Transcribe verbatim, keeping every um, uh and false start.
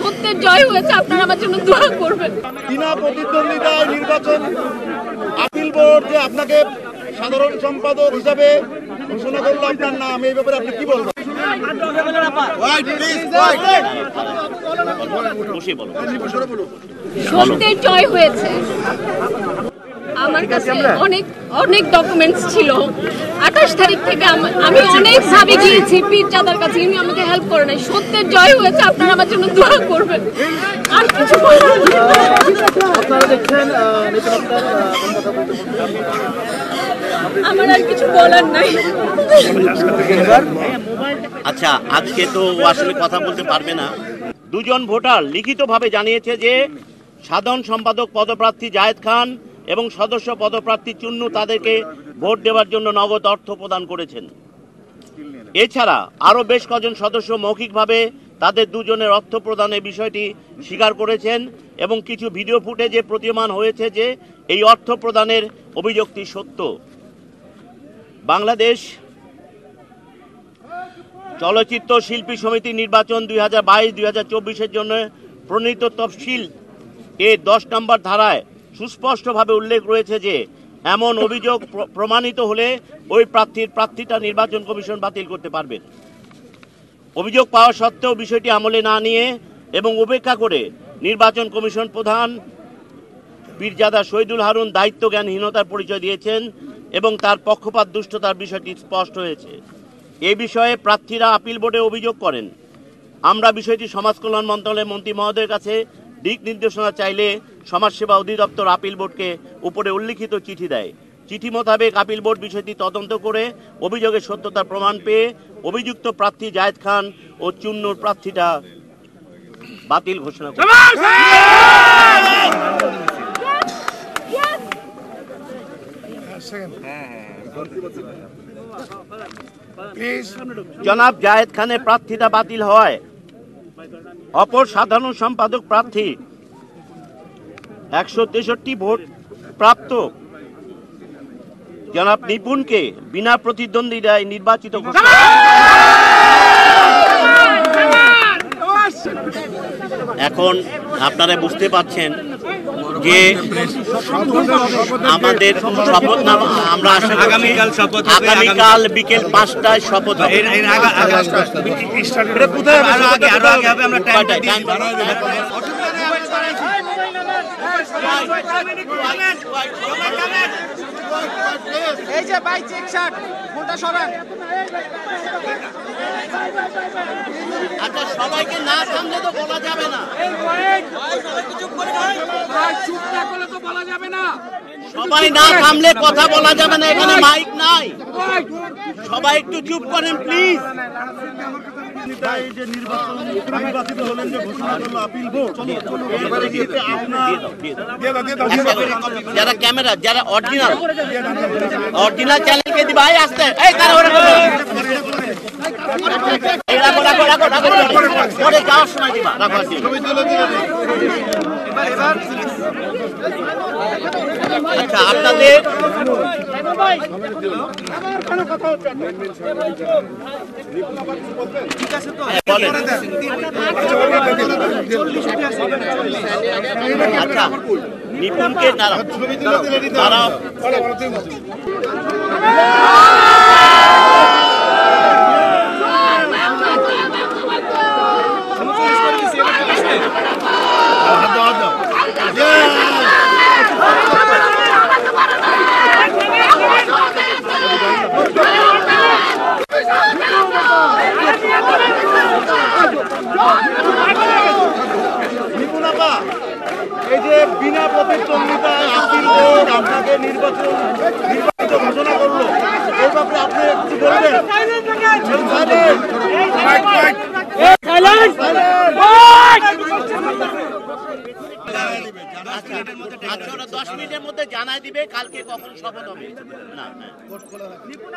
সত্যের জয় হয়েছে, আপনারা আমার জন্য দোয়া করবেন। বিনা প্রতিদ্বন্দ্বিতায় নির্বাচন আপিল বোর্ড যে আপনাকে সাধারণ সম্পাদক হিসাবে ঘোষণা করলো আপনার নাম, এই ব্যাপারে আপনি কি বলবেন? সত্যের জয় হয়েছে। আমার কাছে অনেক অনেক ডকুমেন্টস ছিল। আঠাশ তারিখ থেকে আমি অনেক ভাবে গিয়েছি পীরজাদার কাছে, কিন্তু আমাকে হেল্প করে নাই। সত্যের জয় হয়েছে, আপনারা আমার জন্য দোয়া করবেন। আর কিছু আমার আর কিছু বলার নাই। আচ্ছা, আজকে তো আসলে কথা বলতে পারবে না। দুজন ভোটার লিখিতভাবে জানিয়েছে যে সাধারণ সম্পাদক পদপ্রার্থী জায়েদ খান এবং সদস্য পদপ্রার্থী চুন্নু তাদেরকে ভোট দেওয়ার জন্য নগদ অর্থ প্রদান করেছেন। এছাড়া আরও বেশ কজন সদস্য মৌখিকভাবে তাদের দুজনের অর্থ প্রদানের বিষয়টি স্বীকার করেছেন এবং কিছু ভিডিও ফুটেজে প্রতীয়মান হয়েছে যে এই অর্থ প্রদানের অভিযোগটি সত্য। বাংলাদেশ চলচ্চিত্র শিল্পী সমিতি নির্বাচন দুই হাজার বাইশ দুই হাজার চব্বিশের জন্য প্রণীত তফসিল এর দশ নম্বর ধারায় সুস্পষ্টভাবে উল্লেখ রয়েছে যে এমন অভিযোগ প্রমাণিত হলে ওই প্রার্থীর প্রার্থীটা নির্বাচন কমিশন বাতিল করতে পারবে। অভিযোগ পাওয়া সত্ত্বেও বিষয়টি আমলে না নিয়ে এবং উপেক্ষা করে নির্বাচন কমিশন প্রধান পীরজাদা শহীদুল হারুন দায়িত্ব জ্ঞানহীনতার পরিচয় দিয়েছেন এবং তার পক্ষপাত দুষ্টতার বিষয়টি স্পষ্ট হয়েছে। এই বিষয়ে প্রার্থীরা আপিল বোর্ডে অভিযোগ করেন। আমরা বিষয়টি সমাজ কল্যাণ মন্ত্রণালয়ের মন্ত্রী মহোদয়ের কাছে দিক নির্দেশনা চাইলে সমাজসেবা অধিদপ্তর আপিল বোর্ডকে উপরে উল্লিখিত চিঠি দেয়। চিঠি মোতাবেক আপিল বোর্ড বিষয়টি তদন্ত করে অভিযোগের সত্যতার প্রমাণ পেয়ে অভিযুক্ত প্রার্থী জায়েদ খান ও চুন্নুর প্রার্থীটা বাতিল ঘোষণা করে। জনাব জায়েদ খানের প্রার্থীতা বাতিল হয় অপর সাধারণ সম্পাদক প্রার্থী একশো তেষট্টি ভোট প্রাপ্ত জনাব নিপুণকে বিনা প্রতিদ্বন্দ্বিতায় নির্বাচিত ঘোষণা। এখন আপনারা বুঝতে পারছেন যে আমাদের শপথ নামা আমরা আগামীকাল শপথ আগামীকাল বিকেল পাঁচটায় শপথ এই যে ভাই চেক শার্ট ফোনটা সরান। আচ্ছা, সবাইকে না থামলে তো বলা যাবে না। সবাই না থামলে কথা বলা যাবে না, এখানে মাইক নাই। সবাই একটু চুপ করেন প্লিজ। যারা ক্যামেরা যারা অরিজিনাল অরিজিনাল চ্যানেলকে দিবা আসতে এই কারো রাখো রাখো রাখো রাখো পরে যাওয়ার সময় দিবা রাখো। আচ্ছা, আপনাদের আচ্ছা নিপুণকে দাঁড়াও দাঁড়াও এই যে বিনা প্রতিদ্বন্দ্বিতায় আপিল বোর্ড আপনাকে নির্বাচন নির্বাচিত ঘোষণা করলো, এই ব্যাপারে আপনি কিছু বলবেন? দশ মিনিটের মধ্যে জানাই দিবে কালকে কখন শপথ হবে। না